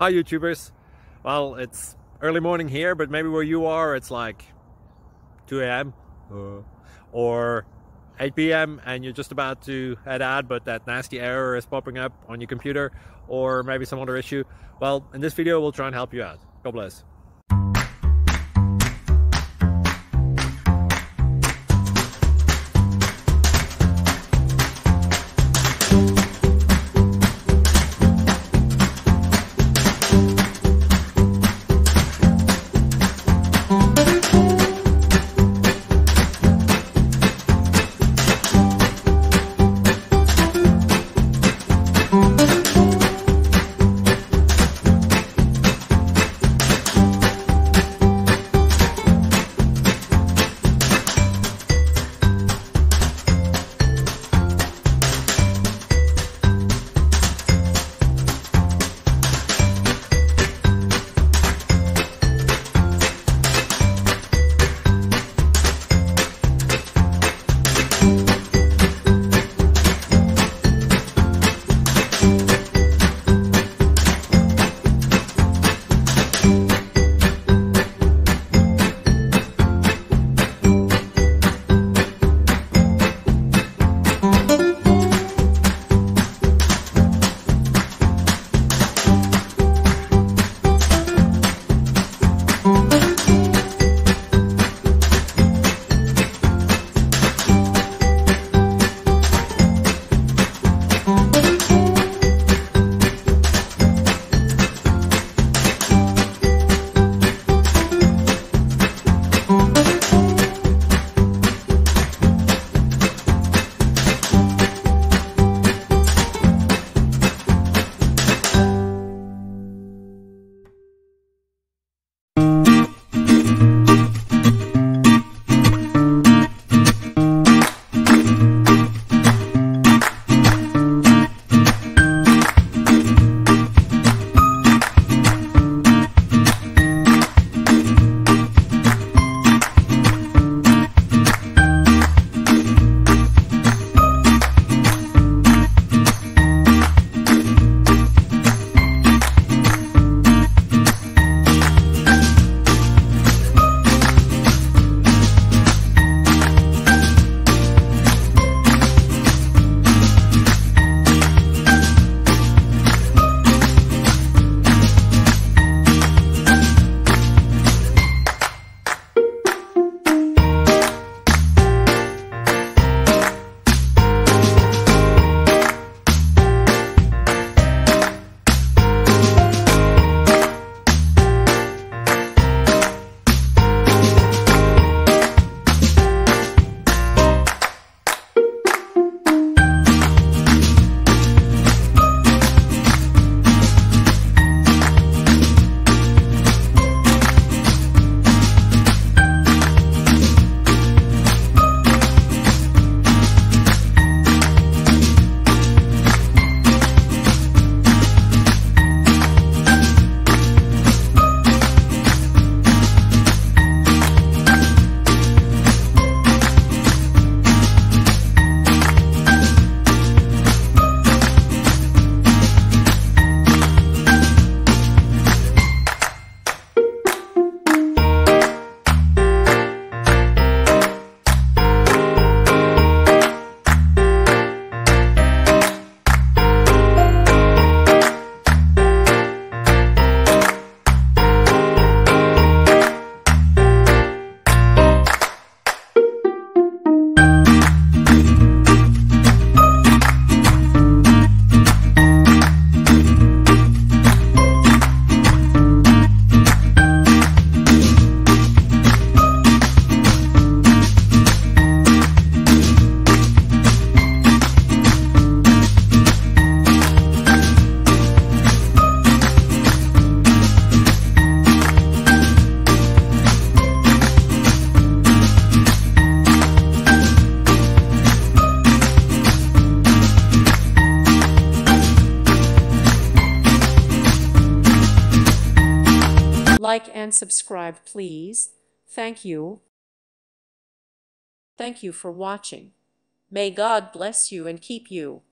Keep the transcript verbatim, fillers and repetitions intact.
Hi YouTubers. Well, it's early morning here, but maybe where you are it's like two A M uh, or eight P M and you're just about to head out, but that nasty error is popping up on your computer, or maybe some other issue. Well, in this video we'll try and help you out. God bless. Like and subscribe, please. Thank you. Thank you for watching. May God bless you and keep you.